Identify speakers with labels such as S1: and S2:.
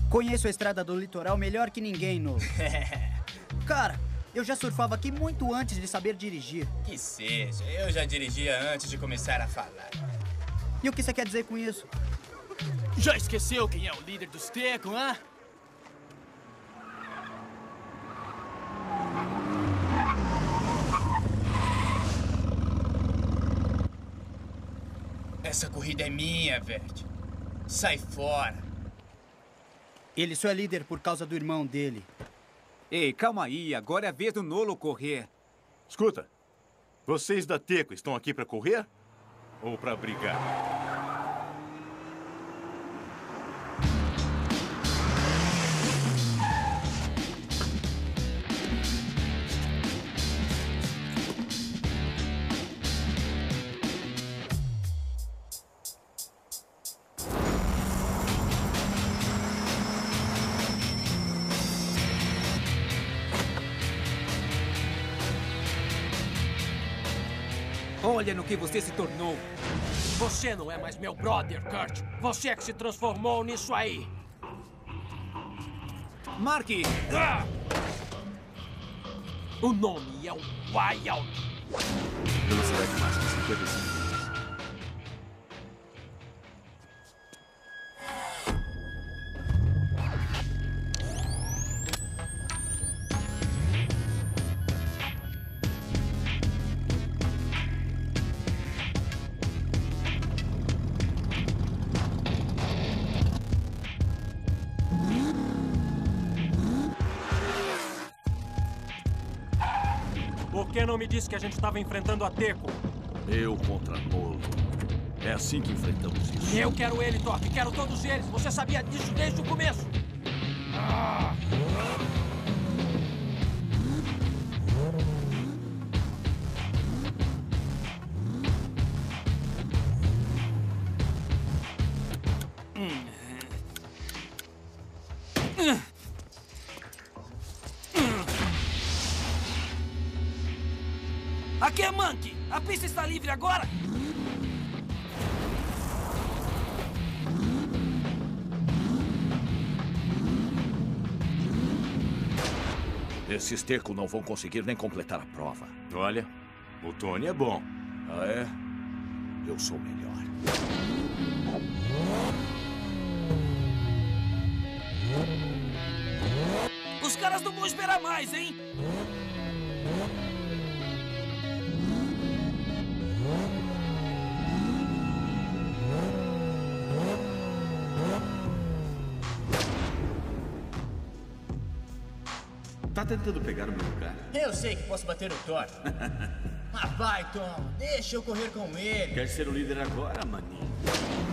S1: Conheço a estrada do litoral melhor que ninguém, Nolo. Cara, eu já surfava aqui muito antes de saber dirigir.
S2: Que seja, eu já dirigia antes de começar a falar.
S1: E o que você quer dizer com isso?
S3: Já esqueceu quem é o líder dos Tecos, hã?
S2: Essa corrida é minha, Vert. Sai fora.
S1: Ele só é líder por causa do irmão dele.
S4: Ei, calma aí. Agora é a vez do Nolo correr.
S5: Escuta, vocês da Teco estão aqui para correr? Ou para brigar?
S4: Olha no que você se tornou.
S3: Você não é mais meu brother, Kurt. Você é que se transformou nisso aí.
S4: Mark!
S3: Ah! O nome é o Wild.
S6: Velocidade máxima 55 milhas.
S3: Por que não me disse que a gente estava enfrentando a Teco?
S6: Eu contra Nolo. É assim que enfrentamos isso.
S3: Eu quero ele, Top. Quero todos eles. Você sabia disso desde o começo. Ah! Aqui é Monkey! A pista está livre agora!
S6: Esses Teco não vão conseguir nem completar a prova.
S5: Olha, o Tony é bom.
S6: Ah, é? Eu sou o melhor.
S3: Os caras não vão esperar mais, hein?
S7: Tá tentando pegar o meu lugar.
S2: Eu sei que posso bater o Thor. Ah, vai, Tom. Deixa eu correr com ele.
S7: Quer ser o líder agora, maninho?